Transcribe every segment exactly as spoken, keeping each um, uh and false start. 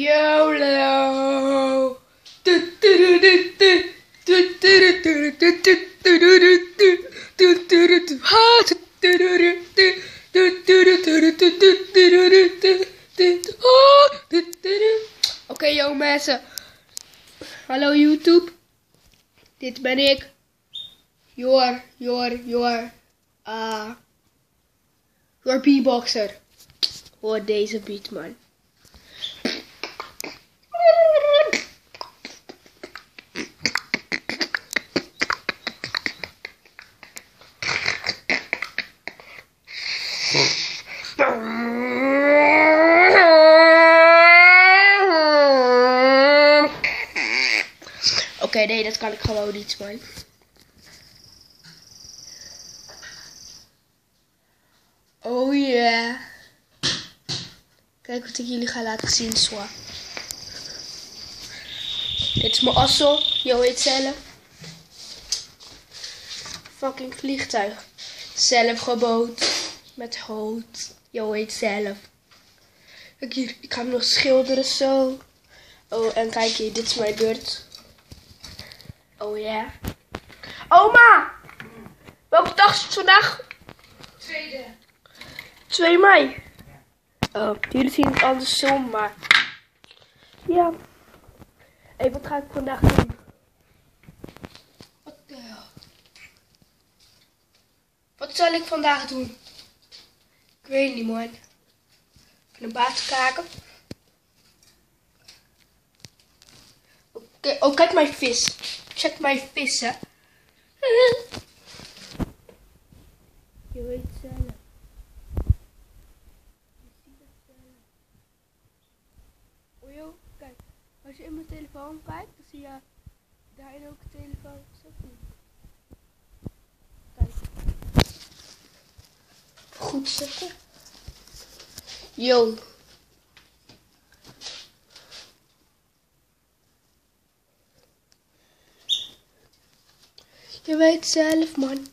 YOLO. Oké, yo mensen. Hallo YouTube. Dit ben ik. Jor, Jor, Jor. Ah. Jor beatboxer. Hoor deze beat, man. Oké, okay, nee, dat kan ik gewoon niet, man. Oh yeah. Kijk wat ik jullie ga laten zien, Swa. Dit is mijn assel. Jo weet zelf. Fucking vliegtuig. Zelf gebouwd. Met hout. Jo weet zelf. Kijk hier, ik ga hem nog schilderen zo. Oh, en kijk hier, dit is mijn beurt. Oh ja. Yeah. Oma! Welke dag is het vandaag? Tweede. twee mei. Oh, jullie zien het andersom, maar... Ja. Hé, hey, wat ga ik vandaag doen? Wat de hel? Wat zal ik vandaag doen? Ik weet niet, man. Een baas kaken. Oké, okay. Oh, kijk mijn vis. Check mijn vis, hè. Je weet het zelf. Oh joh, kijk. Als je in mijn telefoon kijkt, dan zie je daarin ook de telefoon. Kijk. Goed zetten. Yo. Je weet zelf, man. Oké.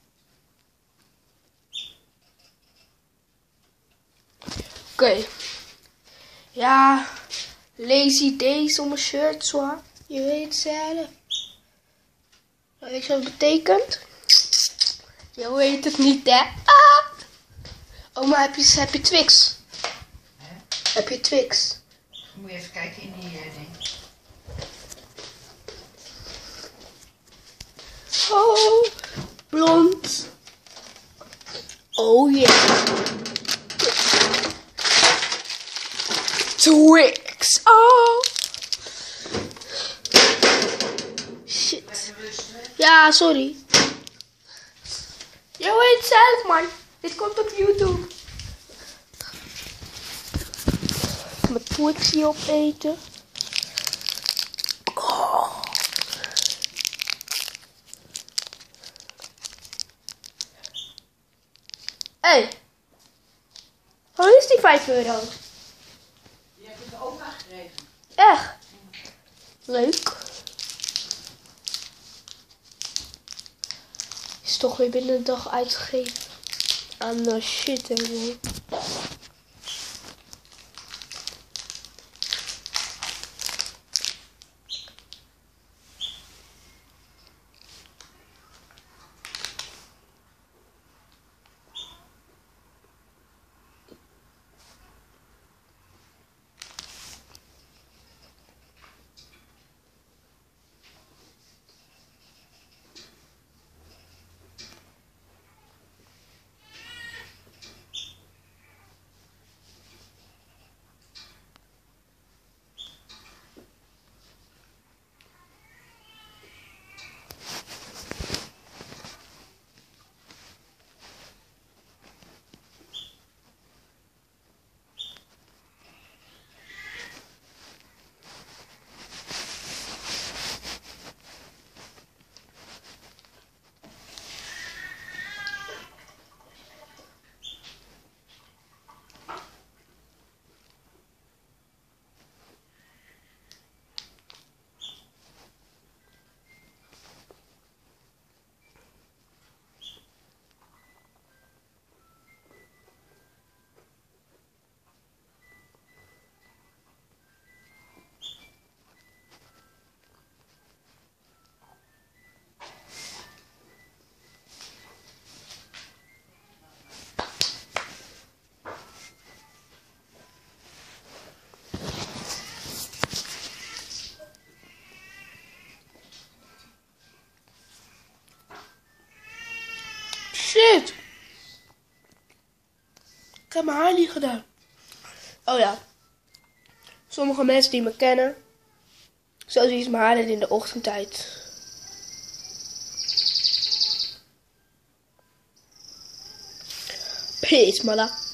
Okay. Ja. Lazy days op mijn shirt, zo. Je weet zelf. Weet je wat het betekent? Je weet het niet, hè? Ah! Oma, heb je, heb je Twix? Hè? Heb je Twix? Moet je even kijken in die uh, ding. Oh, blond. Oh yeah. Twix. Oh. Shit. Ja, sorry. Je weet zelf, man. Dit komt op YouTube. Mijn Twixie opeten. Oh. Hé, hey. Hoe is die vijf euro? Die heb ik ook aangekregen. Echt? Leuk. Is toch weer binnen de dag uitgegeven aan de shit en zo. heb mijn haar niet gedaan. Oh ja. Sommige mensen die me kennen. Zo zien ze mijn haar in de ochtendtijd. Peace, mala.